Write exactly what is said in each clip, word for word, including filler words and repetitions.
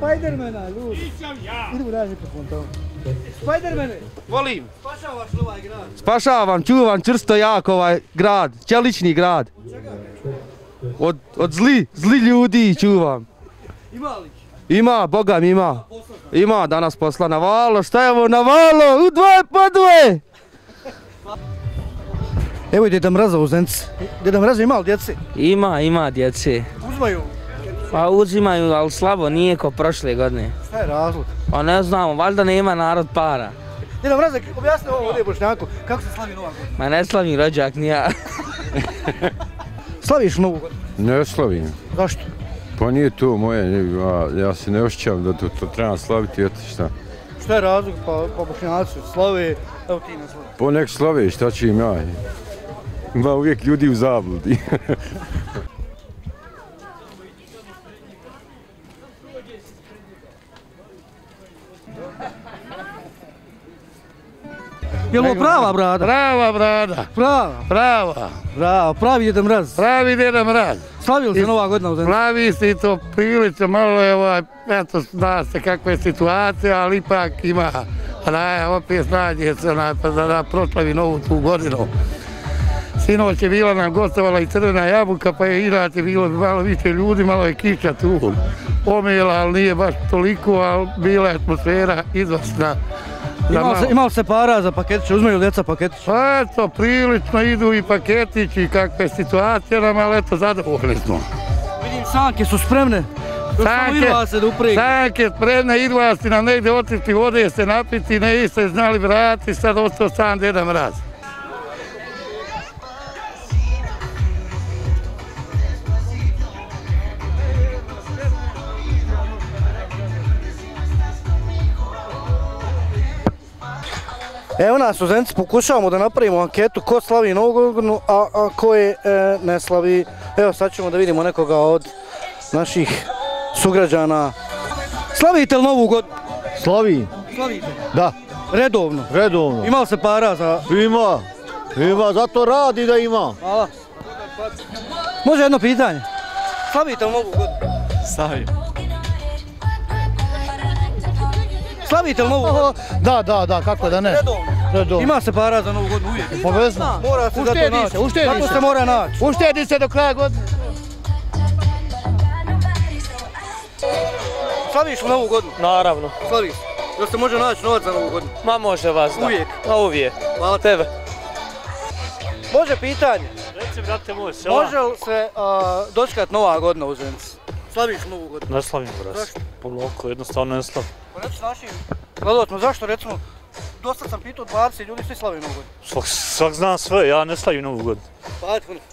Spidermana, ljudi. Nisam ja. Idemo daj mikrofon tamo. Spidermane. Volim. Spašavaš ovaj grad. Spašavam, čuvam čvrsto jako ovaj grad. Čelični grad. Od čega? Od, od zli, zli ljudi čuvam. Ima li? Ima, Boga mi ima. Ima danas posla na valo, šta je ovo na valo? U dvoje po dvoje! Evo i Deda Mraza u Zenici. Deda Mraza ima li djece? Ima, ima djece. Uzmaju? Pa uzimaju, ali slabo, nije ko prošle godine. Šta je razlog? Pa ne znamo, valjda nema narod para. Deda Mraza, objasni ovo ovdje Bošnjaku, kako se slavi Nova godina? Ma ne slavim rođak, ni ja. Slaviš Novu godinu? Ne slavim. Zašto? Pa nije to moje, ja, ja se ne osjećam da to, to treba slaviti, eto šta. Šta je razlog? Pa, pa Bošnjaci slave, evo ti ne slavi. Po nek slave, šta ću im ja? Ima uvijek ljudi u zabludi. Je li ovo prava brada? Prava brada. Prava? Prava. Prava, pravi Deda Mraz. Pravi Deda Mraz. Slavi li se Nova godina u Zenici? Slavi se i to prilično, malo je ovaj, eto, zna se kakva je situacija, ali ipak ima. A da, opet snađe se na, pa da, da proslavi novu tu godinu. Sinoć je bila nam gostovala i Crvena jabuka, pa je inače bilo malo više ljudi, malo je kiša tu omijela, ali nije baš toliko, ali bila je atmosfera izvrsna. Imao se, imao se para za paketiće, uzmeju djeca paketiće? Pa eto, prilično idu i paketići, kakva je situacija nam, ali eto, zadovoljni smo. Vidim, sanke su spremne. Sanke, sanke spremne, idvasti nam negdje otišli vode se napiti, ne se znali vrati, sad ostao sam Deda Mraz. Evo nas u Zenici, pokušavamo da napravimo anketu ko slavi Novu godinu, a, a ko je e, ne slavi. Evo sad ćemo da vidimo nekoga od naših sugrađana. Slavite li Novu godinu? Slavi. Slavite? Da. Redovno? Redovno. Ima li se para za... Ima. Ima, zato radi da ima. Hvala. Može jedno pitanje? Slavite li Novu godinu? Slavim. Slavite li Novu godinu? Da, da, da, kako da ne. Redovno? Redovno. Ima se para za Novu godinu uvijek? Povezno. Mora se zato Uštedi naći. se, uštedi se. Zato se mora naći. Uštedi se do kraja godine. Slaviš li Novu godinu? Naravno. Slaviš. Da se može naći novac za Novu godinu? Ma može vas, da. Uvijek? Ma uvijek. Hvala tebe. Može pitanje? Reci, brate moj, sela. Može li se uh, dočekati Nova godina u Zenici? Slaviš Novu godinu? Ne slavim, brate. Zašto? Polako, jednostavno ne slavim. Pa reci našim gledalcima, zašto recimo, dosta sam pitao dvadeset ljudi, svi slavi Novu godinu. Svak, svak zna sve, ja ne slavim Novu godinu. Pa ajde, puno.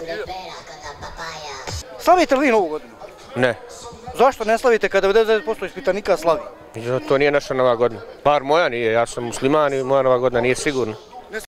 Slavite li vi Novu godinu? Ne. Zašto ne slavite kada devedeset devet posto ispitanika slavi? To nije naša Nova godina. Bar moja nije, ja sam musliman i moja Nova godina nije sigurna.